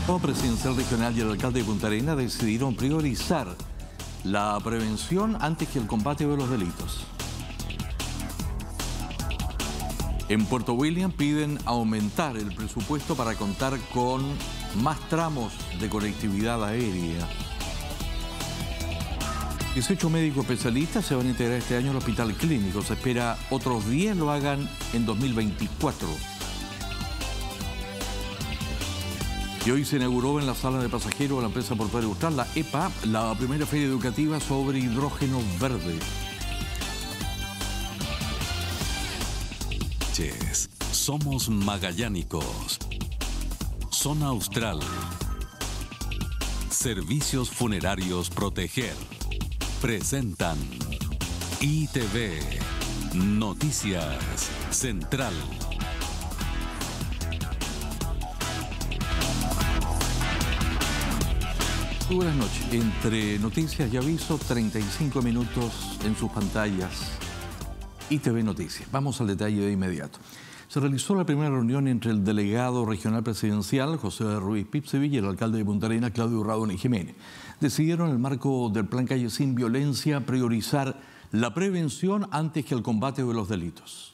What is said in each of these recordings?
El presidencial regional y el alcalde de Punta Arenas decidieron priorizar la prevención antes que el combate de los delitos. En Puerto William piden aumentar el presupuesto para contar con más tramos de conectividad aérea. 18 médicos especialistas se van a integrar este año al hospital clínico. Se espera otros 10 lo hagan en 2024. Y hoy se inauguró en la sala de pasajeros de la empresa portuaria Austral, la EPA, la primera feria educativa sobre hidrógeno verde. Somos magallánicos. Zona Austral. Servicios Funerarios Proteger. Presentan ITV Noticias Central. Muy buenas noches. Entre noticias y avisos, 35 minutos en sus pantallas. ITV Noticias. Vamos al detalle de inmediato. Se realizó la primera reunión entre el delegado regional presidencial, José Ruiz Pipsevich, y el alcalde de Punta Arenas, Claudio Radoni Jiménez. Decidieron, en el marco del Plan Calle Sin Violencia, priorizar la prevención antes que el combate de los delitos.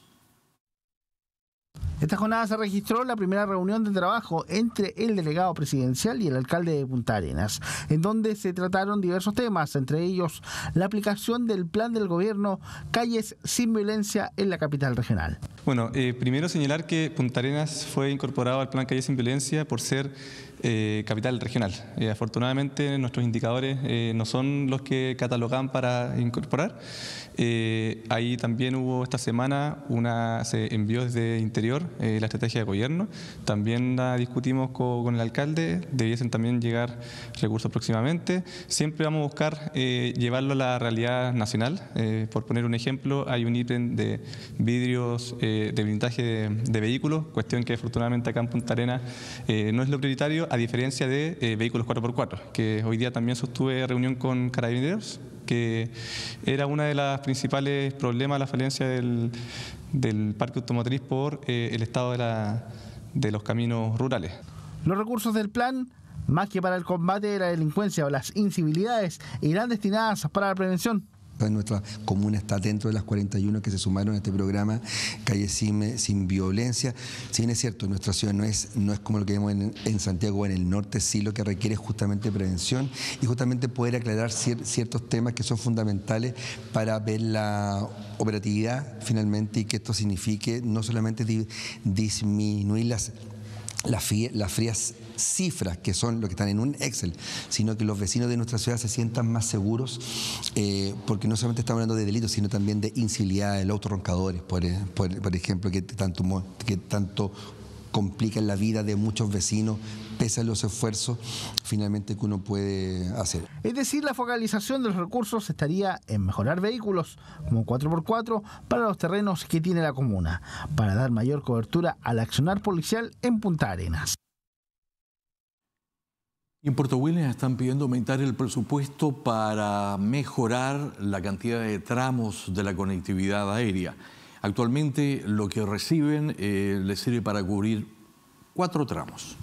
Esta jornada se registró la primera reunión de trabajo entre el delegado presidencial y el alcalde de Punta Arenas, en donde se trataron diversos temas, entre ellos la aplicación del plan del gobierno Calles Sin Violencia en la capital regional. Bueno, primero señalar que Punta Arenas fue incorporado al plan Calles Sin Violencia por ser capital regional. Afortunadamente nuestros indicadores no son los que catalogan para incorporar. Ahí también hubo esta semana se envió desde Interior la estrategia de gobierno. También la discutimos con el alcalde, debiesen también llegar recursos próximamente. Siempre vamos a buscar llevarlo a la realidad nacional. Por poner un ejemplo, hay un ítem de vidrios de blindaje de vehículos, cuestión que afortunadamente acá en Punta Arenas no es lo prioritario, a diferencia de vehículos 4x4, que hoy día también sostuve reunión con Carabineros, que era una de las principales problemas, la falencia del parque automotriz por el estado de los caminos rurales. Los recursos del plan, más que para el combate de la delincuencia o las incivilidades, irán destinadas para la prevención. Nuestra comuna está dentro de las 41 que se sumaron a este programa Calle Sin Violencia. Si bien es cierto, nuestra ciudad no es como lo que vemos en Santiago o en el norte, sí lo que requiere es justamente prevención y justamente poder aclarar ciertos temas que son fundamentales para ver la operatividad finalmente, y que esto signifique no solamente disminuir las frías cifras que son lo que están en un Excel, sino que los vecinos de nuestra ciudad se sientan más seguros, porque no solamente estamos hablando de delitos, sino también de incivilidad, de los autorroncadores, por ejemplo, que tanto complican la vida de muchos vecinos, pese a los esfuerzos finalmente que uno puede hacer. Es decir, la focalización de los recursos estaría en mejorar vehículos como 4x4 para los terrenos que tiene la comuna, para dar mayor cobertura al accionar policial en Punta Arenas. En Puerto William están pidiendo aumentar el presupuesto para mejorar la cantidad de tramos de la conectividad aérea. Actualmente lo que reciben les sirve para cubrir 4 tramos.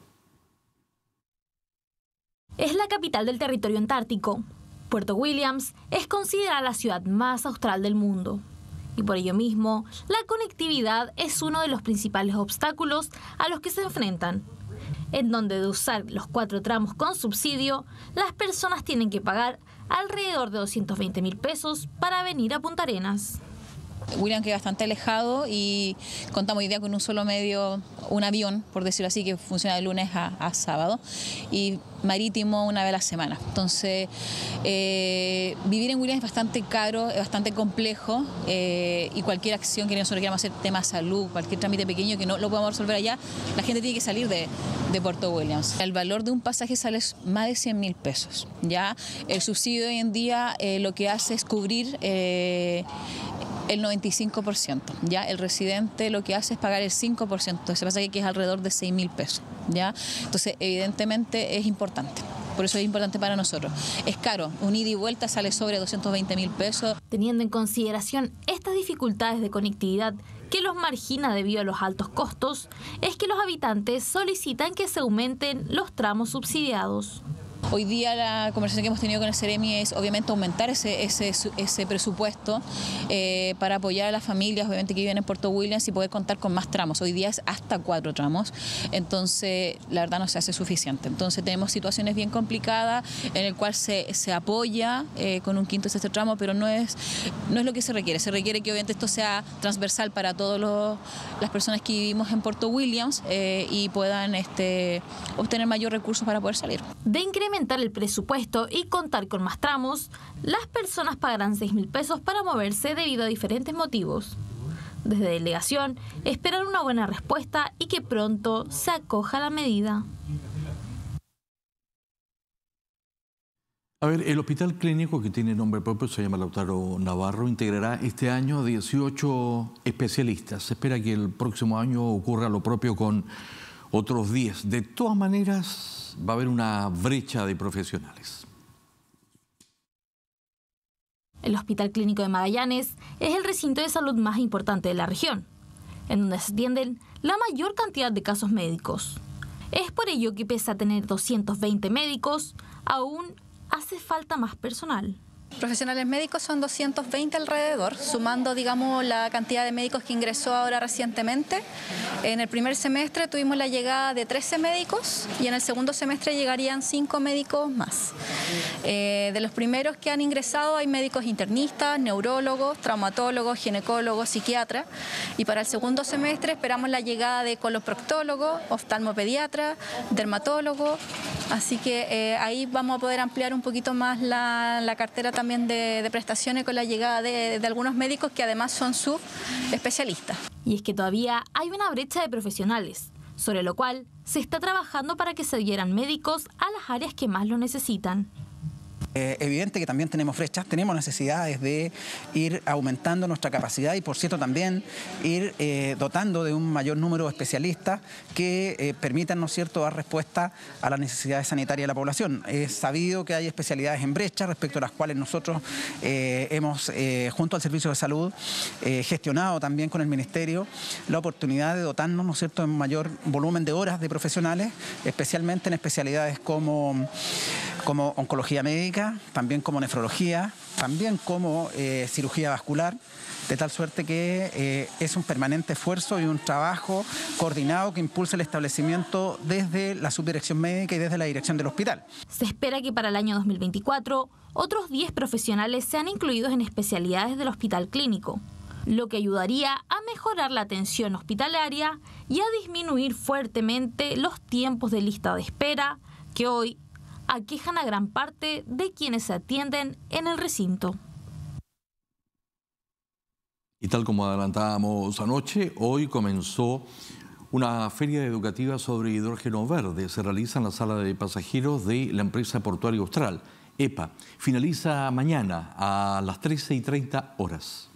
Es la capital del territorio antártico. Puerto Williams es considerada la ciudad más austral del mundo. Y por ello mismo, la conectividad es uno de los principales obstáculos a los que se enfrentan, en donde de usar los 4 tramos con subsidio, las personas tienen que pagar alrededor de 220.000 pesos para venir a Punta Arenas. William queda bastante alejado y contamos hoy día con un solo medio, un avión, por decirlo así, que funciona de lunes a sábado, y marítimo una vez a la semana. Entonces, vivir en William es bastante caro, es bastante complejo, y cualquier acción que nosotros queramos hacer, tema salud, cualquier trámite pequeño que no lo podamos resolver allá, la gente tiene que salir de Puerto Williams. El valor de un pasaje sale más de 100.000 pesos. ¿Ya? El subsidio hoy en día lo que hace es cubrir el 95%, ¿ya? El residente lo que hace es pagar el 5%, ese pasaje que es alrededor de 6.000 pesos, ¿ya? Entonces, evidentemente es importante. Por eso es importante para nosotros. Es caro, un ida y vuelta sale sobre 220.000 pesos. Teniendo en consideración estas dificultades de conectividad que los margina debido a los altos costos es que los habitantes solicitan que se aumenten los tramos subsidiados. Hoy día la conversación que hemos tenido con el Ceremi es obviamente aumentar ese presupuesto para apoyar a las familias obviamente que viven en Puerto Williams y poder contar con más tramos. Hoy día es hasta 4 tramos, entonces la verdad no se hace suficiente. Entonces tenemos situaciones bien complicadas en el cual se apoya con un quinto de este tramo, pero no es lo que se requiere. Se requiere que obviamente esto sea transversal para todas las personas que vivimos en Puerto Williams y puedan obtener mayor recursos para poder salir. De incrementar el presupuesto y contar con más tramos, las personas pagarán 6.000 pesos para moverse debido a diferentes motivos. Desde delegación esperan una buena respuesta y que pronto se acoja la medida. A ver, el hospital clínico, que tiene nombre propio, se llama Lautaro Navarro, integrará este año 18 especialistas. Se espera que el próximo año ocurra lo propio con otros 10. De todas maneras, va a haber una brecha de profesionales. El Hospital Clínico de Magallanes es el recinto de salud más importante de la región, en donde se atienden la mayor cantidad de casos médicos. Es por ello que, pese a tener 220 médicos, aún hace falta más personal. Profesionales médicos son 220 alrededor, sumando, digamos, la cantidad de médicos que ingresó ahora recientemente. En el primer semestre tuvimos la llegada de 13 médicos y en el segundo semestre llegarían 5 médicos más. De los primeros que han ingresado hay médicos internistas, neurólogos, traumatólogos, ginecólogos, psiquiatras, y para el segundo semestre esperamos la llegada de coloproctólogo, oftalmopediatra, dermatólogo, así que ahí vamos a poder ampliar un poquito más la cartera también de prestaciones con la llegada de algunos médicos que además son subespecialistas. Y es que todavía hay una brecha de profesionales, sobre lo cual se está trabajando para que se dieran médicos a las áreas que más lo necesitan. Evidente que también tenemos brechas, tenemos necesidades de ir aumentando nuestra capacidad y, por cierto, también ir dotando de un mayor número de especialistas que permitan, ¿no es cierto?, dar respuesta a las necesidades sanitarias de la población. Es sabido que hay especialidades en brecha respecto a las cuales nosotros hemos, junto al Servicio de Salud, gestionado también con el Ministerio la oportunidad de dotarnos, ¿no es cierto?, en mayor volumen de horas de profesionales, especialmente en especialidades como oncología médica, también como nefrología, también como cirugía vascular, de tal suerte que es un permanente esfuerzo y un trabajo coordinado que impulsa el establecimiento desde la subdirección médica y desde la dirección del hospital. Se espera que para el año 2024 otros 10 profesionales sean incluidos en especialidades del hospital clínico, lo que ayudaría a mejorar la atención hospitalaria y a disminuir fuertemente los tiempos de lista de espera que hoy aquejan a gran parte de quienes se atienden en el recinto. Y tal como adelantábamos anoche, hoy comenzó una feria educativa sobre hidrógeno verde. Se realiza en la sala de pasajeros de la empresa portuaria austral, EPA. Finaliza mañana a las 13:30 horas.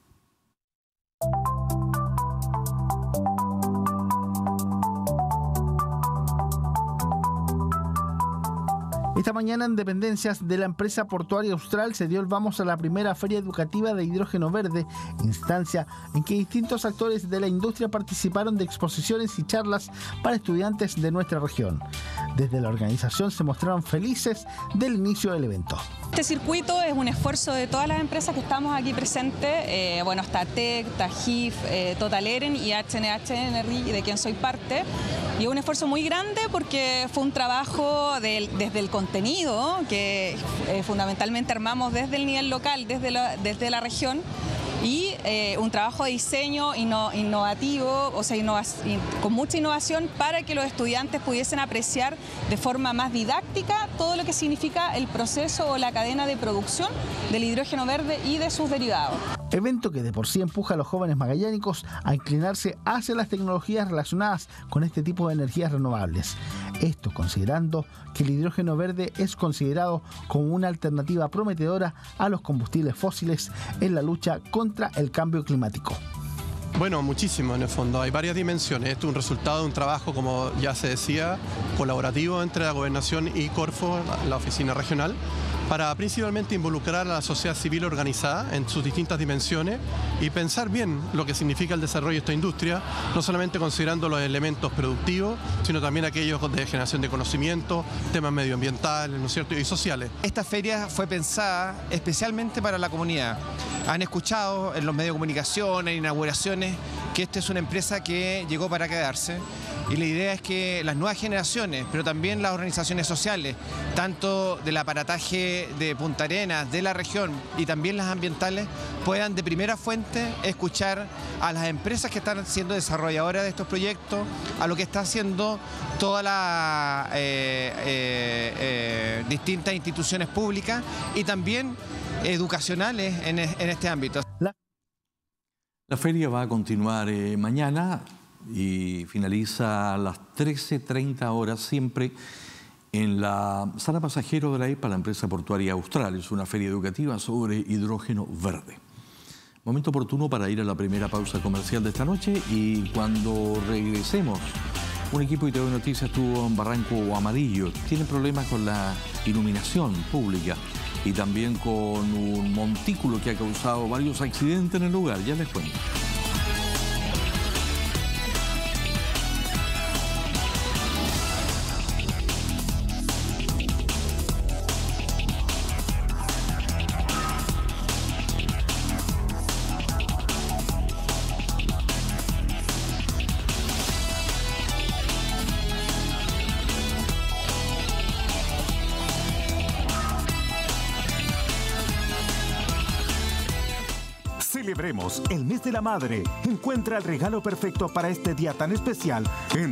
Esta mañana en dependencias de la empresa portuaria austral se dio el vamos a la primera feria educativa de hidrógeno verde, instancia en que distintos actores de la industria participaron de exposiciones y charlas para estudiantes de nuestra región. Desde la organización se mostraron felices del inicio del evento. Este circuito es un esfuerzo de todas las empresas que estamos aquí presentes, bueno, está TEC, TAGIF, Total Eren y H&H Energy, de quien soy parte. Y es un esfuerzo muy grande porque fue un trabajo desde el contenido que fundamentalmente armamos desde el nivel local, desde la región, y un trabajo de diseño innovativo, o sea, con mucha innovación para que los estudiantes pudiesen apreciar de forma más didáctica todo lo que significa el proceso o la cadena de producción del hidrógeno verde y de sus derivados. Evento que de por sí empuja a los jóvenes magallánicos a inclinarse hacia las tecnologías relacionadas con este tipo de energías renovables. Esto considerando que el hidrógeno verde es considerado como una alternativa prometedora a los combustibles fósiles en la lucha contra el cambio climático. Bueno, muchísimo en el fondo. Hay varias dimensiones. Esto es un resultado de un trabajo, como ya se decía, colaborativo entre la Gobernación y Corfo, la oficina regional, para principalmente involucrar a la sociedad civil organizada en sus distintas dimensiones y pensar bien lo que significa el desarrollo de esta industria, no solamente considerando los elementos productivos, sino también aquellos de generación de conocimiento, temas medioambientales, ¿no es cierto?, y sociales. Esta feria fue pensada especialmente para la comunidad. Han escuchado en los medios de comunicación, en inauguraciones, que esta es una empresa que llegó para quedarse. Y la idea es que las nuevas generaciones, pero también las organizaciones sociales, tanto del aparataje de Punta Arenas, de la región y también las ambientales, puedan de primera fuente escuchar a las empresas que están siendo desarrolladoras de estos proyectos, a lo que está haciendo todas las distintas instituciones públicas y también educacionales en este ámbito. La feria va a continuar mañana y finaliza a las 13:30 horas, siempre en la sala pasajero de la EPA, la empresa portuaria Austral. Es una feria educativa sobre hidrógeno verde. Momento oportuno para ir a la primera pausa comercial de esta noche, y cuando regresemos, un equipo de ITV Noticias estuvo en Barranco Amarillo. Tienen problemas con la iluminación pública y también con un montículo que ha causado varios accidentes en el lugar. Ya les cuento. Celebremos el mes de la madre. Encuentra el regalo perfecto para este día tan especial en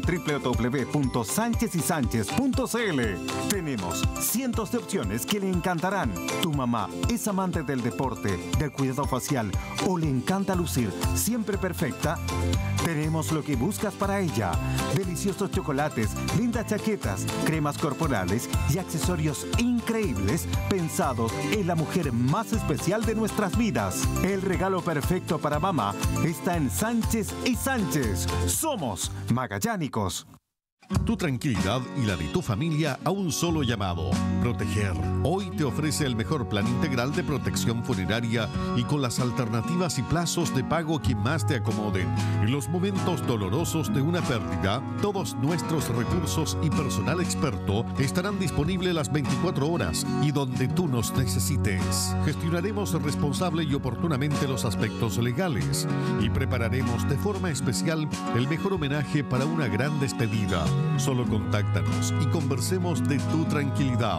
www.sanchezysanchez.cl. Tenemos cientos de opciones que le encantarán. Tu mamá es amante del deporte, del cuidado facial o le encanta lucir siempre perfecta. Tenemos lo que buscas para ella. Deliciosos chocolates, lindas chaquetas, cremas corporales y accesorios increíbles pensados en la mujer más especial de nuestras vidas. El regalo perfecto para mamá está en Sánchez y Sánchez. Somos magallánicos. Tu tranquilidad y la de tu familia a un solo llamado. Proteger. Hoy te ofrece el mejor plan integral de protección funeraria y con las alternativas y plazos de pago que más te acomoden. En los momentos dolorosos de una pérdida, todos nuestros recursos y personal experto estarán disponibles las 24 horas y donde tú nos necesites. Gestionaremos responsable y oportunamente los aspectos legales y prepararemos de forma especial el mejor homenaje para una gran despedida. Solo contáctanos y conversemos de tu tranquilidad.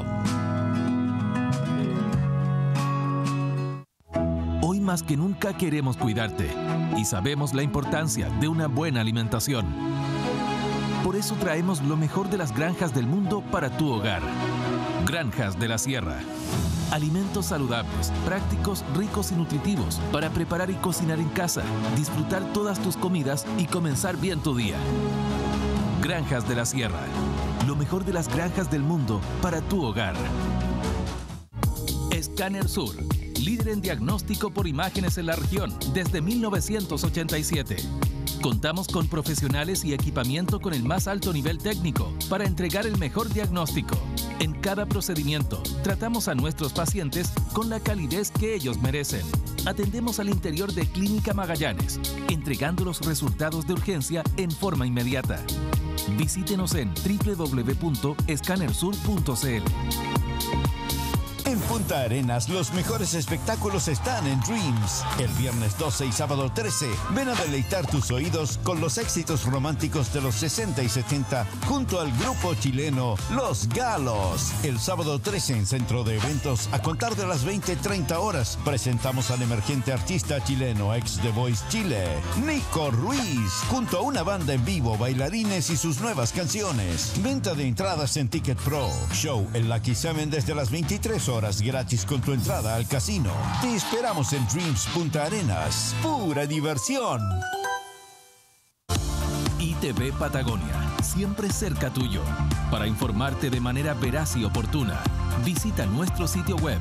Hoy más que nunca queremos cuidarte y sabemos la importancia de una buena alimentación. Por eso traemos lo mejor de las granjas del mundo para tu hogar. Granjas de la Sierra. Alimentos saludables, prácticos, ricos y nutritivos para preparar y cocinar en casa, disfrutar todas tus comidas y comenzar bien tu día. Granjas de la Sierra. Lo mejor de las granjas del mundo para tu hogar. Escáner Sur. Líder en diagnóstico por imágenes en la región desde 1987. Contamos con profesionales y equipamiento con el más alto nivel técnico para entregar el mejor diagnóstico. En cada procedimiento, tratamos a nuestros pacientes con la calidez que ellos merecen. Atendemos al interior de Clínica Magallanes, entregando los resultados de urgencia en forma inmediata. Visítenos en www.escanersur.cl. En Punta Arenas, los mejores espectáculos están en Dreams. El viernes 12 y sábado 13, ven a deleitar tus oídos con los éxitos románticos de los 60 y 70 junto al grupo chileno Los Galos. El sábado 13 en Centro de Eventos, a contar de las 20:30 horas, presentamos al emergente artista chileno ex The Voice Chile, Nico Ruiz, junto a una banda en vivo, bailarines y sus nuevas canciones. Venta de entradas en Ticket Pro. Show en Lucky Seven desde las 23 horas gratis con tu entrada al casino. Te esperamos en Dreams Punta Arenas. Pura diversión. ITV Patagonia, siempre cerca tuyo. Para informarte de manera veraz y oportuna, visita nuestro sitio web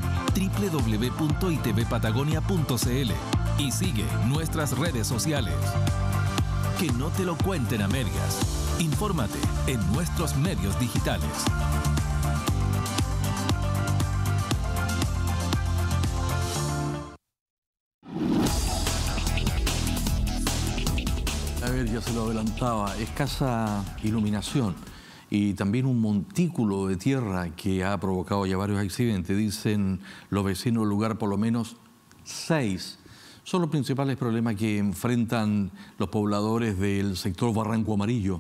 www.itvpatagonia.cl y sigue nuestras redes sociales. Que no te lo cuenten a medias. Infórmate en nuestros medios digitales. ver, ya se lo adelantaba, escasa iluminación y también un montículo de tierra que ha provocado ya varios accidentes. Dicen los vecinos del lugar por lo menos 6. Son los principales problemas que enfrentan los pobladores del sector Barranco Amarillo.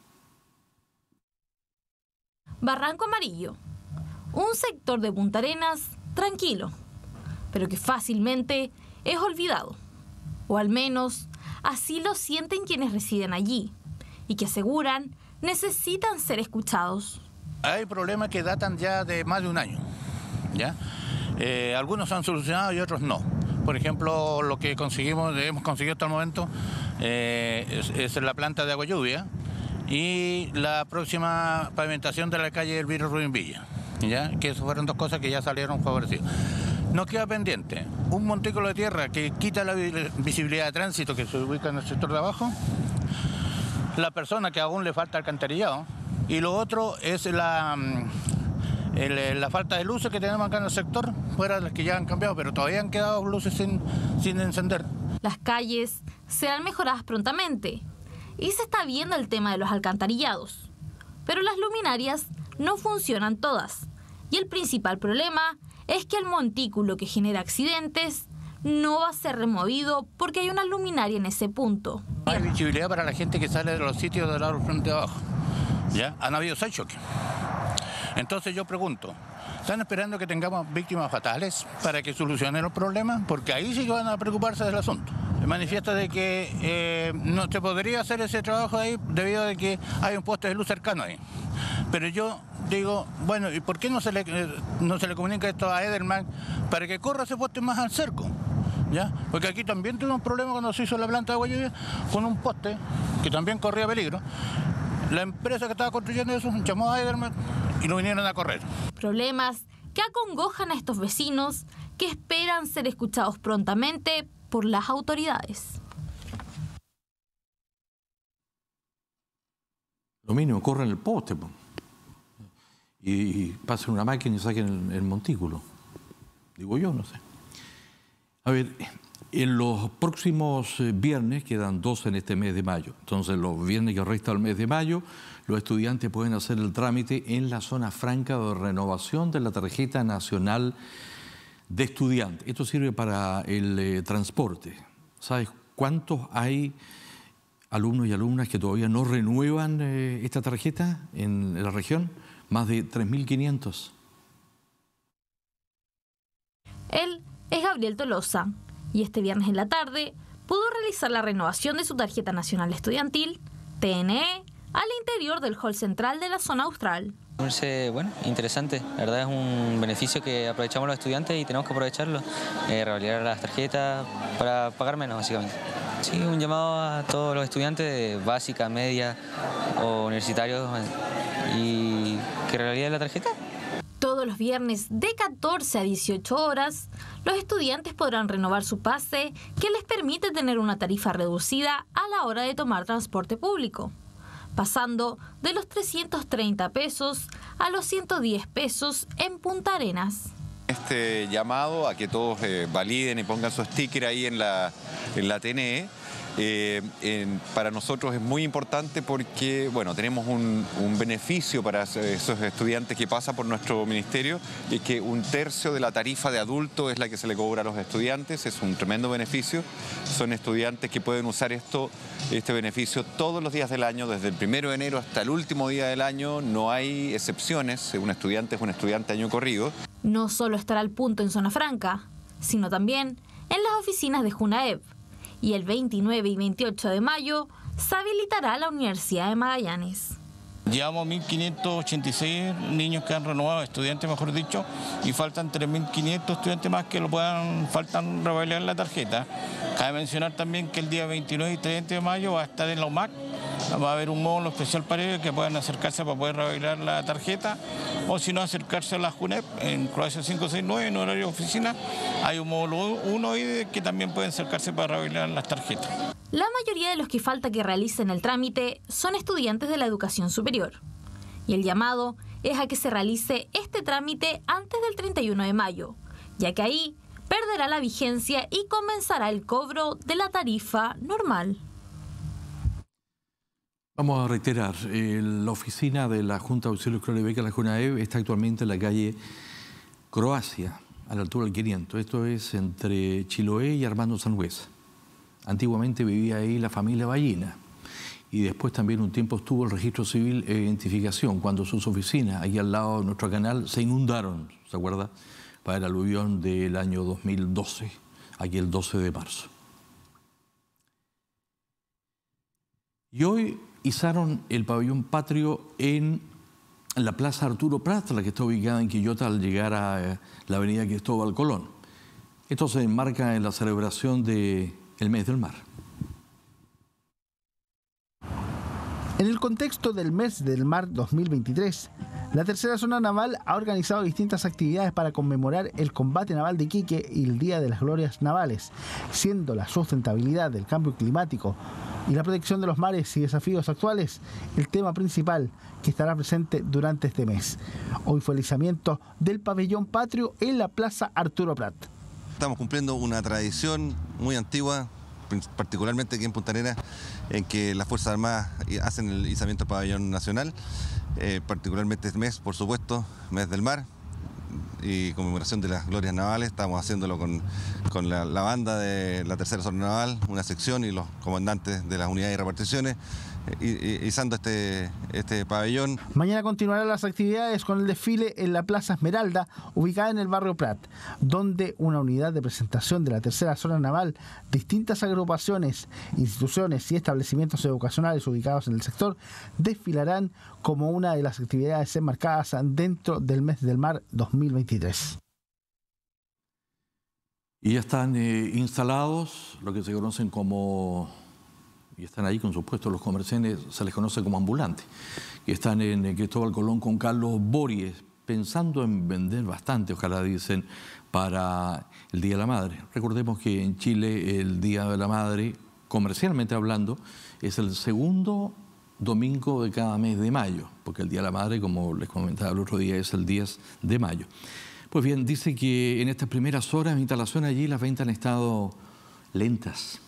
Barranco Amarillo, un sector de Punta Arenas tranquilo, pero que fácilmente es olvidado, o al menos así lo sienten quienes residen allí y que aseguran necesitan ser escuchados. Hay problemas que datan ya de más de un año, ¿ya? Algunos se han solucionado y otros no. Por ejemplo, lo que hemos conseguido hasta el momento es la planta de agua lluvia y la próxima pavimentación de la calle Elviro Rubín Villa, ¿ya? Que esas fueron dos cosas que ya salieron favorecidas. Nos queda pendiente un montículo de tierra que quita la visibilidad de tránsito que se ubica en el sector de abajo, la persona que aún le falta alcantarillado, y lo otro es la falta de luces que tenemos acá en el sector, fuera de las que ya han cambiado, pero todavía han quedado luces sin encender. Las calles serán mejoradas prontamente y se está viendo el tema de los alcantarillados, pero las luminarias no funcionan todas y el principal problema es que el montículo que genera accidentes no va a ser removido porque hay una luminaria en ese punto. No hay visibilidad para la gente que sale de los sitios del lado frente de abajo. ¿Ya? Han habido 6 choques. Entonces yo pregunto, ¿están esperando que tengamos víctimas fatales para que solucionen los problemas? Porque ahí sí que van a preocuparse del asunto. Manifiesta de que no se podría hacer ese trabajo ahí debido a que hay un poste de luz cercano ahí. Pero yo digo, bueno, ¿y por qué no se le comunica esto a Ederman para que corra ese poste más al cerco? ¿Ya? Porque aquí también tuvimos un problema cuando se hizo la planta de agua lluvia con un poste que también corría peligro. La empresa que estaba construyendo eso llamó a Ederman y lo vinieron a correr. Problemas que acongojan a estos vecinos que esperan ser escuchados prontamente por las autoridades. Lo mínimo, corren el poste y pasen una máquina y saquen el montículo. Digo yo, no sé. A ver, en los próximos viernes, quedan 2 en este mes de mayo, entonces los viernes que resta el mes de mayo, los estudiantes pueden hacer el trámite en la zona franca de renovación de la tarjeta nacional de estudiante. Esto sirve para el transporte. ¿Sabes cuántos hay alumnos y alumnas que todavía no renuevan esta tarjeta en la región? Más de 3.500. Él es Gabriel Tolosa y este viernes en la tarde pudo realizar la renovación de su tarjeta nacional estudiantil, TNE, al interior del hall central de la zona austral. Bueno, interesante. La verdad es un beneficio que aprovechamos los estudiantes y tenemos que aprovecharlo. Revalidar las tarjetas para pagar menos, básicamente. Sí, un llamado a todos los estudiantes de básica, media o universitarios y que revaliden la tarjeta. Todos los viernes de 14 a 18 horas, los estudiantes podrán renovar su pase que les permite tener una tarifa reducida a la hora de tomar transporte público, pasando de los 330 pesos a los 110 pesos en Punta Arenas. Este llamado a que todos validen y pongan su sticker ahí en la TNE, para nosotros es muy importante porque, bueno, tenemos un beneficio para esos estudiantes que pasa por nuestro ministerio, y es que 1/3 de la tarifa de adulto es la que se le cobra a los estudiantes. Es un tremendo beneficio. Son estudiantes que pueden usar este beneficio todos los días del año, desde el 1 de enero hasta el último día del año. No hay excepciones. Un estudiante es un estudiante año corrido. No solo estará al punto en Zona Franca, sino también en las oficinas de Junaep. Y el 29 y 28 de mayo se habilitará la Universidad de Magallanes. Llevamos 1.586 niños que han renovado, estudiantes mejor dicho, y faltan 3.500 estudiantes más que faltan revalidar la tarjeta. Cabe mencionar también que el día 29 y 30 de mayo va a estar en la UMAC, va a haber un módulo especial para ellos que puedan acercarse para poder revalidar la tarjeta, o si no acercarse a la JUNEP en Croacia 569 en horario de oficina. Hay un módulo 1 ahí que también pueden acercarse para revalidar las tarjetas. La mayoría de los que falta que realicen el trámite son estudiantes de la educación superior. Y el llamado es a que se realice este trámite antes del 31 de mayo, ya que ahí perderá la vigencia y comenzará el cobro de la tarifa normal. Vamos a reiterar, la oficina de la Junta de Auxilios Clore Beca, la JUNAEB, está actualmente en la calle Croacia, a la altura del 500. Esto es entre Chiloé y Armando Sangüesa. Antiguamente vivía ahí la familia Ballina y después también un tiempo estuvo el registro civil e identificación cuando sus oficinas, ahí al lado de nuestro canal, se inundaron, ¿se acuerda? Para el aluvión del año 2012, aquí el 12 de marzo. Y hoy izaron el pabellón patrio en la Plaza Arturo Prat, la que está ubicada en Quillota al llegar a la avenida Cristóbal Colón. Esto se enmarca en la celebración del Mes del Mar. En el contexto del Mes del Mar 2023, la Tercera Zona Naval ha organizado distintas actividades para conmemorar el combate naval de Iquique y el Día de las Glorias Navales, siendo la sustentabilidad del cambio climático y la protección de los mares y desafíos actuales el tema principal que estará presente durante este mes. Hoy fue el izamiento del pabellón patrio en la Plaza Arturo Prat. Estamos cumpliendo una tradición muy antigua, particularmente aquí en Punta Arenas, en que las Fuerzas Armadas hacen el izamiento del pabellón nacional, particularmente este mes, por supuesto, Mes del Mar y conmemoración de las glorias navales. Estamos haciéndolo con la banda de la Tercera Zona Naval, una sección y los comandantes de las unidades y reparticiones, izando este pabellón. Mañana continuarán las actividades con el desfile en la Plaza Esmeralda, ubicada en el barrio Prat, donde una unidad de presentación de la Tercera Zona Naval, distintas agrupaciones, instituciones y establecimientos educacionales ubicados en el sector desfilarán como una de las actividades enmarcadas dentro del Mes del Mar 2023. Y ya están instalados lo que se conocen como... y están ahí con sus puestos los comerciantes, se les conoce como ambulantes, y están en Cristóbal Colón con Carlos Bories, pensando en vender bastante, ojalá dicen, para el Día de la Madre. Recordemos que en Chile el Día de la Madre, comercialmente hablando, es el segundo domingo de cada mes de mayo, porque el Día de la Madre, como les comentaba el otro día, es el 10 de mayo. Pues bien, dice que en estas primeras horas de instalación allí las ventas han estado lentas.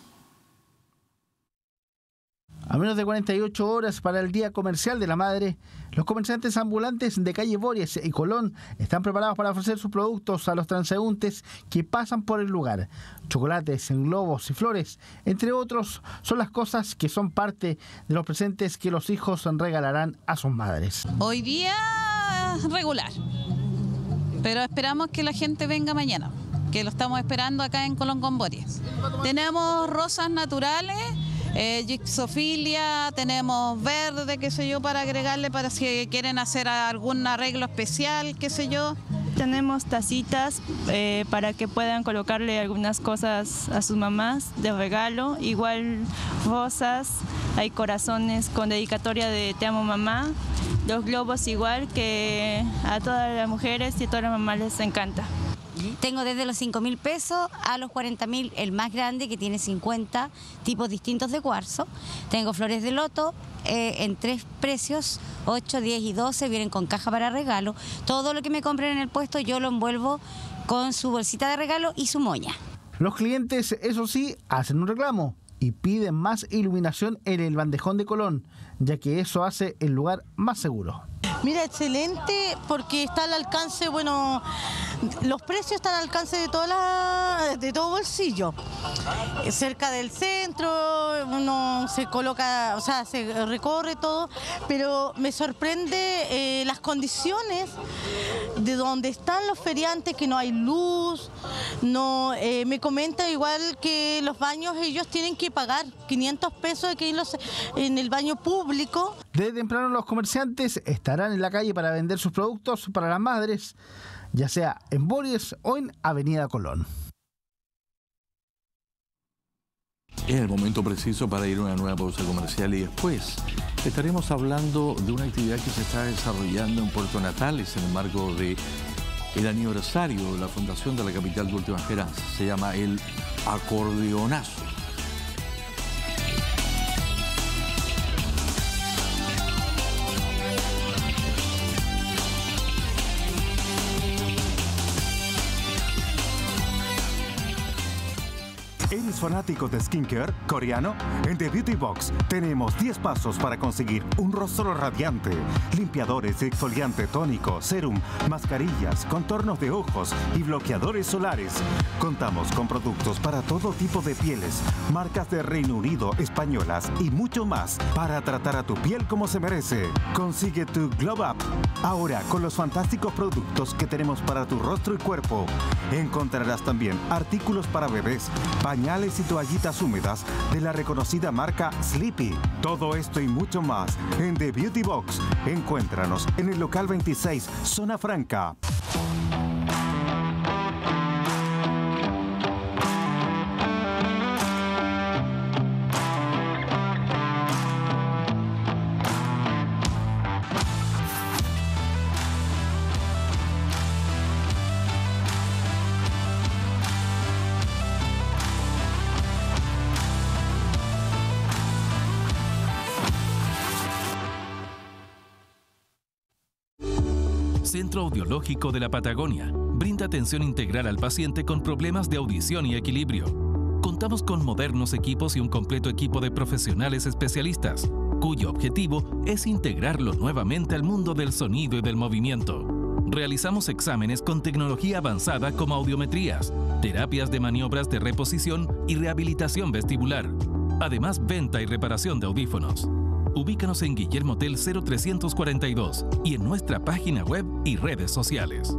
A menos de 48 horas para el Día Comercial de la Madre, los comerciantes ambulantes de calle Bories y Colón están preparados para ofrecer sus productos a los transeúntes que pasan por el lugar. Chocolates, globos y flores, entre otros, son las cosas que son parte de los presentes que los hijos regalarán a sus madres. Hoy día regular, pero esperamos que la gente venga mañana, que lo estamos esperando acá en Colón con Bories. Tenemos rosas naturales, gipsofilia, tenemos verde, qué sé yo, para agregarle para si quieren hacer algún arreglo especial, qué sé yo. Tenemos tacitas para que puedan colocarle algunas cosas a sus mamás de regalo, igual rosas, hay corazones con dedicatoria de te amo mamá, los globos igual, que a todas las mujeres y a todas las mamás les encanta. Tengo desde los 5.000 pesos a los 40.000, el más grande que tiene 50 tipos distintos de cuarzo. Tengo flores de loto en 3 precios, 8, 10 y 12, vienen con caja para regalo. Todo lo que me compren en el puesto yo lo envuelvo con su bolsita de regalo y su moña. Los clientes, eso sí, hacen un reclamo y piden más iluminación en el bandejón de Colón, ya que eso hace el lugar más seguro. Mira, excelente, porque está al alcance, bueno, los precios están al alcance de todo bolsillo. Cerca del centro, uno se coloca, o sea, se recorre todo, pero me sorprende las condiciones de donde están los feriantes, que no hay luz, no, me comenta igual que los baños ellos tienen que pagar 500 pesos de que en el baño público. Desde temprano los comerciantes estarán en la calle para vender sus productos para las madres, ya sea en Bories o en Avenida Colón. Es el momento preciso para ir a una nueva pausa comercial y después estaremos hablando de una actividad que se está desarrollando en Puerto Natales en el marco del aniversario de la fundación de la capital de Última Esperanza. Se llama el Acordeonazo. Eres ¿Eres fanático de skincare coreano? En The Beauty Box tenemos 10 pasos para conseguir un rostro radiante. Limpiadores, exfoliante tónico, serum, mascarillas, contornos de ojos y bloqueadores solares. Contamos con productos para todo tipo de pieles, marcas de Reino Unido, españolas y mucho más para tratar a tu piel como se merece. Consigue tu Glow Up ahora con los fantásticos productos que tenemos para tu rostro y cuerpo. Encontrarás también artículos para bebés, pañales y toallitas húmedas de la reconocida marca Sleepy. Todo esto y mucho más en The Beauty Box. Encuéntranos en el local 26, Zona Franca. Centro Audiológico de la Patagonia brinda atención integral al paciente con problemas de audición y equilibrio. Contamos con modernos equipos y un completo equipo de profesionales especialistas, cuyo objetivo es integrarlo nuevamente al mundo del sonido y del movimiento. Realizamos exámenes con tecnología avanzada como audiometrías, terapias de maniobras de reposición y rehabilitación vestibular. Además, venta y reparación de audífonos. Ubícanos en Guillermo Tell 0342 y en nuestra página web y redes sociales.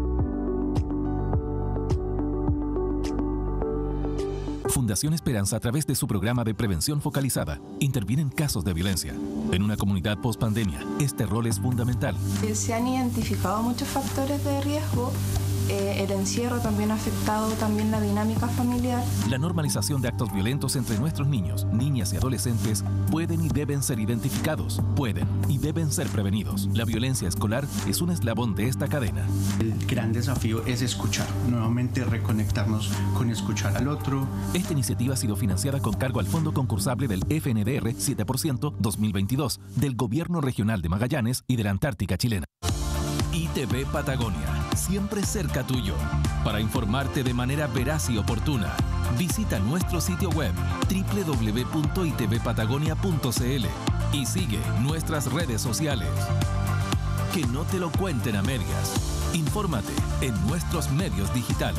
Fundación Esperanza, a través de su programa de prevención focalizada, interviene en casos de violencia. En una comunidad post-pandemia, este rol es fundamental. Se han identificado muchos factores de riesgo. El encierro también ha afectado también la dinámica familiar. La normalización de actos violentos entre nuestros niños, niñas y adolescentes pueden y deben ser identificados, pueden y deben ser prevenidos. La violencia escolar es un eslabón de esta cadena. El gran desafío es escuchar, nuevamente reconectarnos con escuchar al otro. Esta iniciativa ha sido financiada con cargo al Fondo Concursable del FNDR 7% 2022, del Gobierno Regional de Magallanes y de la Antártica Chilena. ITV Patagonia, siempre cerca tuyo. Para informarte de manera veraz y oportuna, visita nuestro sitio web www.itvpatagonia.cl y sigue nuestras redes sociales. Que no te lo cuenten a medias. Infórmate en nuestros medios digitales.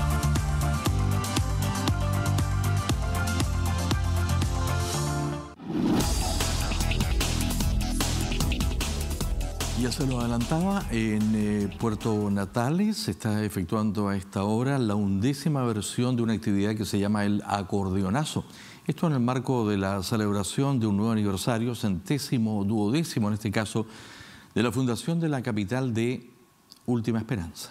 Ya se lo adelantaba, en Puerto Natales se está efectuando a esta hora la 11ª versión de una actividad que se llama el acordeonazo. Esto en el marco de la celebración de un nuevo aniversario, 100º, 12º en este caso, de la fundación de la capital de Última Esperanza.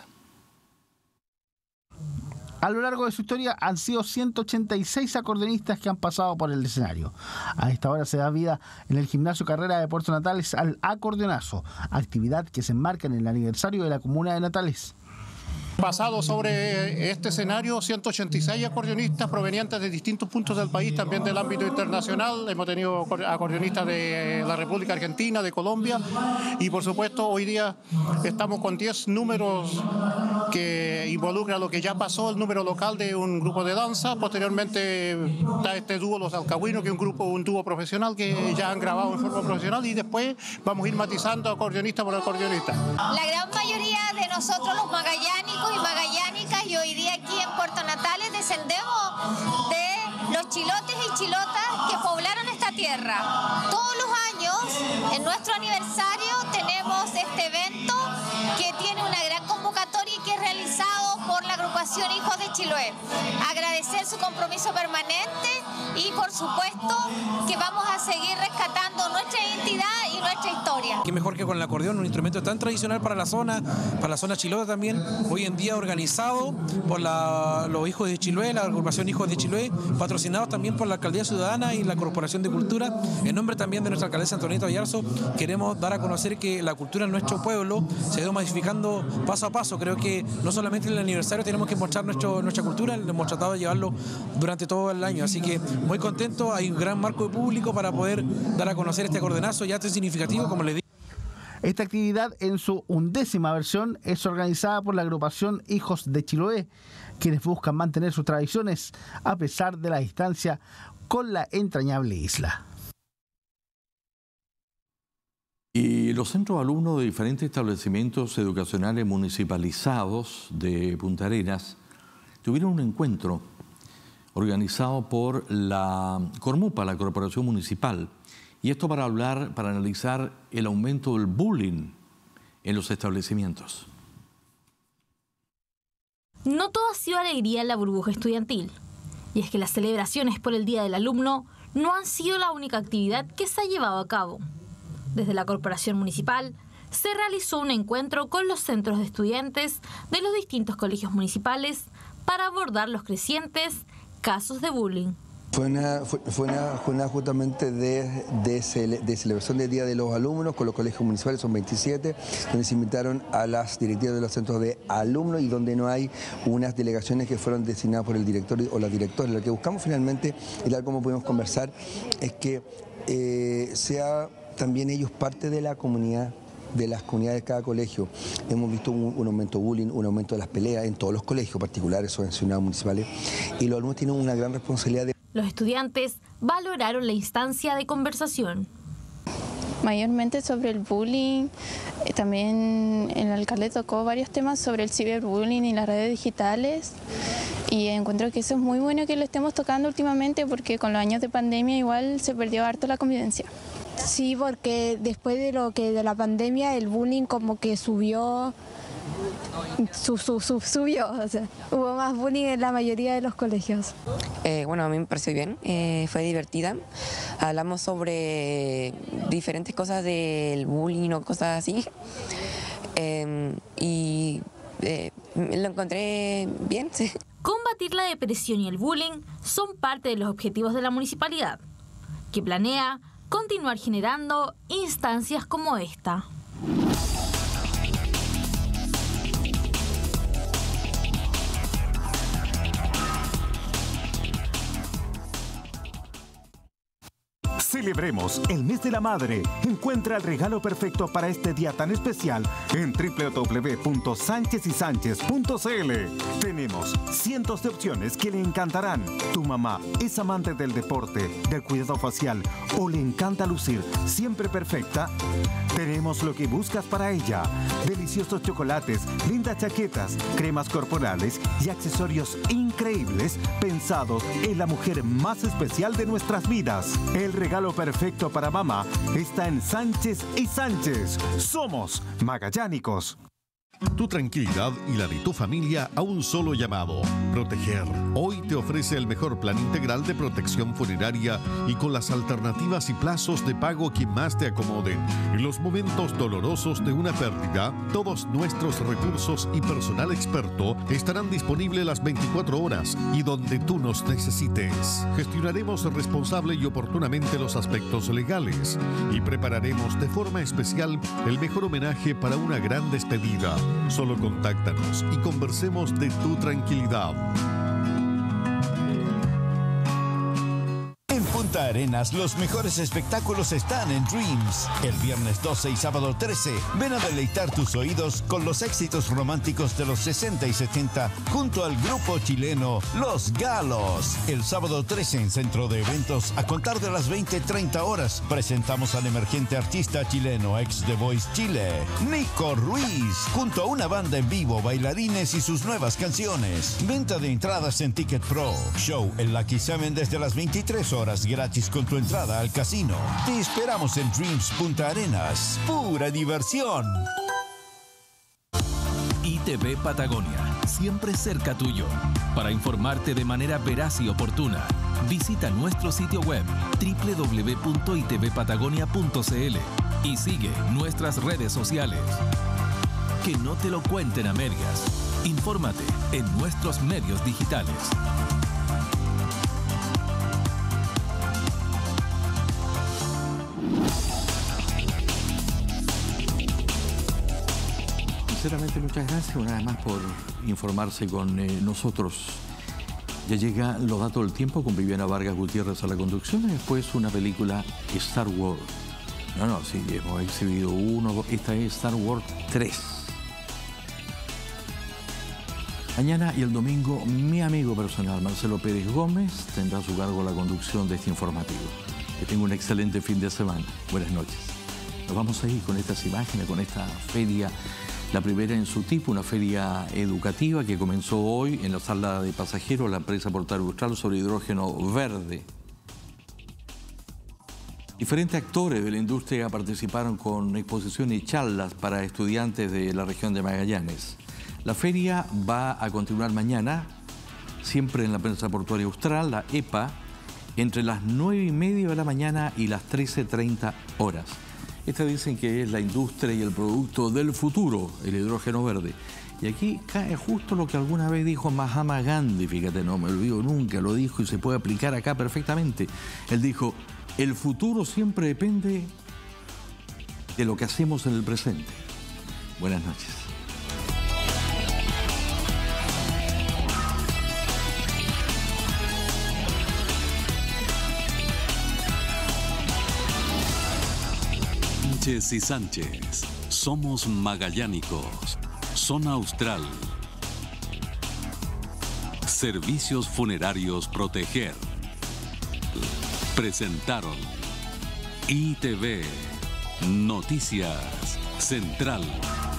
A lo largo de su historia han sido 186 acordeonistas que han pasado por el escenario. A esta hora se da vida en el Gimnasio Carrera de Puerto Natales al acordeonazo, actividad que se enmarca en el aniversario de la comuna de Natales. Pasado sobre este escenario 186 acordeonistas provenientes de distintos puntos del país, también del ámbito internacional. Hemos tenido acordeonistas de la República Argentina, de Colombia, y por supuesto hoy día estamos con 10 números que involucran lo que ya pasó, el número local de un grupo de danza. Posteriormente está este dúo Los Alcahuinos, que es un dúo profesional que ya han grabado en forma profesional, y después vamos a ir matizando acordeonista por acordeonista. La gran mayoría de nosotros los magallánicos y magallánicas, y hoy día aquí en Puerto Natales descendemos de los chilotes y chilotas que poblaron esta tierra. Todos los años, en nuestro aniversario, tenemos este evento que tiene una gran convocatoria y que es realizado por la agrupación Hijos de Chiloé. Agradecer su compromiso permanente y, por supuesto, que vamos a seguir rescatando nuestra identidad y nuestra historia. Qué mejor que con el acordeón, un instrumento tan tradicional para la zona chilota también, hoy en día organizado por los Hijos de Chiloé, la agrupación Hijos de Chiloé, patrocinados también por la Alcaldía Ciudadana y la Corporación de Cultura. En nombre también de nuestra alcaldesa Antonieta Ayarzo, queremos dar a conocer que la cultura en nuestro pueblo se ha ido modificando paso a paso. Creo que no solamente en el aniversario tenemos que mostrar nuestra cultura, hemos tratado de llevarlo durante todo el año, así que muy contento. Hay un gran marco de público para poder dar a conocer este acordeonazo ya tan significativo, como les digo. Esta actividad, en su 11ª versión, es organizada por la agrupación Hijos de Chiloé, quienes buscan mantener sus tradiciones a pesar de la distancia con la entrañable isla. Y los centros alumnos de diferentes establecimientos educacionales municipalizados de Punta Arenas tuvieron un encuentro organizado por la Cormupa, la Corporación Municipal, y esto para analizar el aumento del bullying en los establecimientos. No todo ha sido alegría en la burbuja estudiantil, y es que las celebraciones por el Día del Alumno no han sido la única actividad que se ha llevado a cabo. Desde la Corporación Municipal se realizó un encuentro con los centros de estudiantes de los distintos colegios municipales para abordar los crecientes casos de bullying. Fue una jornada justamente de celebración del Día de los Alumnos con los colegios municipales, son 27, donde se invitaron a las directivas de los centros de alumnos y donde no hay unas delegaciones que fueron designadas por el director o la directora. Lo que buscamos finalmente, y tal como pudimos conversar, es que sea también ellos parte de la comunidad, de las comunidades de cada colegio. Hemos visto un aumento de bullying, un aumento de las peleas en todos los colegios particulares, subvencionados municipales, y los alumnos tienen una gran responsabilidad. Los estudiantes valoraron la instancia de conversación. Mayormente sobre el bullying, también el alcalde tocó varios temas sobre el ciberbullying y las redes digitales, y encuentro que eso es muy bueno que lo estemos tocando últimamente porque con los años de pandemia igual se perdió harto la convivencia. Sí, porque después de la pandemia el bullying como que subió, o sea, hubo más bullying en la mayoría de los colegios. Bueno, a mí me pareció bien, fue divertida. Hablamos sobre diferentes cosas del bullying o cosas así, y lo encontré bien. Sí. Combatir la depresión y el bullying son parte de los objetivos de la municipalidad, que planea continuar generando instancias como esta. Celebremos el mes de la madre. Encuentra el regalo perfecto para este día tan especial en www.sanchezysanchez.cl. Tenemos cientos de opciones que le encantarán. Tu mamá es amante del deporte, del cuidado facial o le encanta lucir siempre perfecta. Tenemos lo que buscas para ella. Deliciosos chocolates, lindas chaquetas, cremas corporales y accesorios increíbles pensados en la mujer más especial de nuestras vidas. El regalo perfecto para mamá está en Sánchez y Sánchez. Somos magallánicos. Tu tranquilidad y la de tu familia a un solo llamado. Proteger. Hoy te ofrece el mejor plan integral de protección funeraria y con las alternativas y plazos de pago que más te acomoden. En los momentos dolorosos de una pérdida, todos nuestros recursos y personal experto estarán disponibles las 24 horas y donde tú nos necesites. Gestionaremos responsable y oportunamente los aspectos legales y prepararemos de forma especial el mejor homenaje para una gran despedida. Solo contáctanos y conversemos de tu tranquilidad. En Punta Arenas, los mejores espectáculos están en Dreams. El viernes 12 y sábado 13, ven a deleitar tus oídos con los éxitos románticos de los 60 y 70 junto al grupo chileno Los Galos. El sábado 13 en Centro de Eventos, a contar de las 20:30 horas, presentamos al emergente artista chileno ex The Voice Chile, Nico Ruiz, junto a una banda en vivo, bailarines y sus nuevas canciones. Venta de entradas en Ticket Pro. Show en Lucky Seven desde las 23 horas, gratis con tu entrada al casino. Te esperamos en Dreams Punta Arenas. Pura diversión. ITV Patagonia, siempre cerca tuyo. Para informarte de manera veraz y oportuna, visita nuestro sitio web www.itvpatagonia.cl y sigue nuestras redes sociales. Que no te lo cuenten a medias. Infórmate en nuestros medios digitales. Sinceramente, muchas gracias una vez más por informarse con nosotros. Ya llegan los datos del tiempo con Viviana Vargas Gutiérrez a la conducción y después una película Star Wars. No, sí, hemos exhibido 1, 2, esta es Star Wars 3. Mañana y el domingo, mi amigo personal, Marcelo Pérez Gómez, tendrá a su cargo la conducción de este informativo. Que tenga un excelente fin de semana. Buenas noches. Nos vamos a ir con estas imágenes, con esta feria, la primera en su tipo, una feria educativa que comenzó hoy en la sala de pasajeros, la empresa Portal Austral, sobre hidrógeno verde. Diferentes actores de la industria participaron con exposiciones y charlas para estudiantes de la región de Magallanes. La feria va a continuar mañana, siempre en la empresa portuaria Austral, la EPA, entre las 9:30 de la mañana y las 13:30 horas. Esta dicen que es la industria y el producto del futuro, el hidrógeno verde. Y aquí cae justo lo que alguna vez dijo Mahatma Gandhi, fíjate, no me olvido nunca, lo dijo y se puede aplicar acá perfectamente. Él dijo: el futuro siempre depende de lo que hacemos en el presente. Buenas noches. Sánchez y Sánchez, somos magallánicos, zona austral. Servicios Funerarios Proteger. Presentaron ITV Noticias Central.